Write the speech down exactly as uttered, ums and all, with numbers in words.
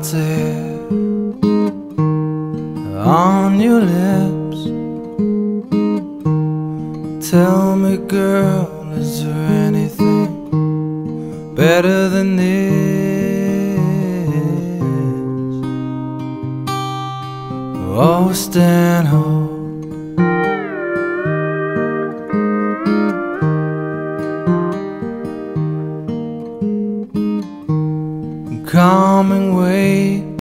there on your lips. Tell me, girl, is there anything better than this? Oh, stand home